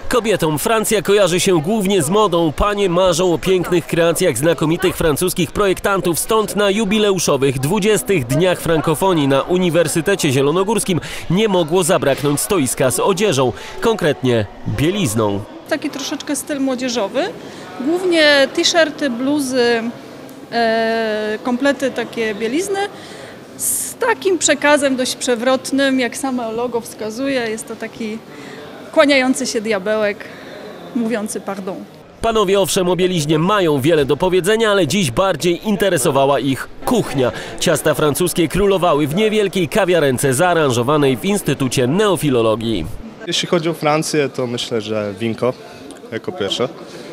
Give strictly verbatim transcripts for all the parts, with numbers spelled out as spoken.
Kobietom Francja kojarzy się głównie z modą. Panie marzą o pięknych kreacjach znakomitych francuskich projektantów. Stąd na jubileuszowych dwudziestych dniach frankofonii na Uniwersytecie Zielonogórskim nie mogło zabraknąć stoiska z odzieżą, konkretnie bielizną. Taki troszeczkę styl młodzieżowy. Głównie t-shirty, bluzy, e, komplety takie bielizny. Z takim przekazem dość przewrotnym, jak samo logo wskazuje. Jest to taki kłaniający się diabełek, mówiący pardon. Panowie owszem o bieliźnie mają wiele do powiedzenia, ale dziś bardziej interesowała ich kuchnia. Ciasta francuskie królowały w niewielkiej kawiarence zaaranżowanej w Instytucie Neofilologii. Jeśli chodzi o Francję, to myślę, że winko jako pierwsze.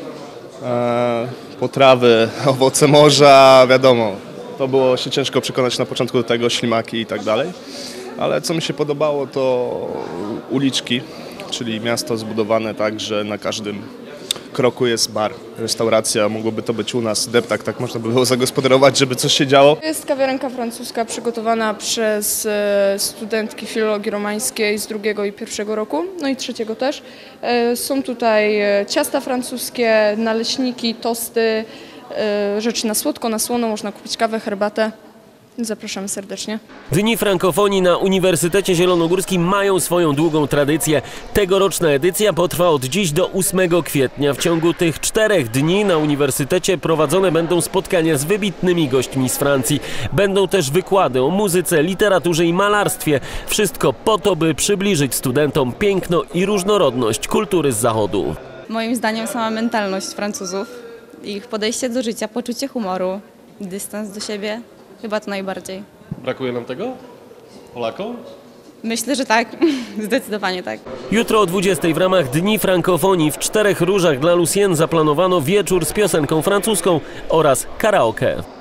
Eee, potrawy, owoce morza, wiadomo. To było się ciężko przekonać na początku do tego, ślimaki i tak dalej. Ale co mi się podobało, to uliczki, czyli miasto zbudowane tak, że na każdym kroku jest bar, restauracja. Mogłoby to być u nas deptak, tak można by było zagospodarować, żeby coś się działo. To jest kawiarenka francuska przygotowana przez studentki filologii romańskiej z drugiego i pierwszego roku, no i trzeciego też. Są tutaj ciasta francuskie, naleśniki, tosty, rzeczy na słodko, na słono, można kupić kawę, herbatę. Zapraszamy serdecznie. Dni frankofonii na Uniwersytecie Zielonogórskim mają swoją długą tradycję. Tegoroczna edycja potrwa od dziś do ósmego kwietnia. W ciągu tych czterech dni na Uniwersytecie prowadzone będą spotkania z wybitnymi gośćmi z Francji. Będą też wykłady o muzyce, literaturze i malarstwie. Wszystko po to, by przybliżyć studentom piękno i różnorodność kultury z Zachodu. Moim zdaniem sama mentalność Francuzów, ich podejście do życia, poczucie humoru, dystans do siebie. Chyba to najbardziej. Brakuje nam tego? Polakom? Myślę, że tak. Zdecydowanie tak. Jutro o dwudziestej w ramach Dni Frankofonii w Czterech Różach dla Lucienne zaplanowano wieczór z piosenką francuską oraz karaoke.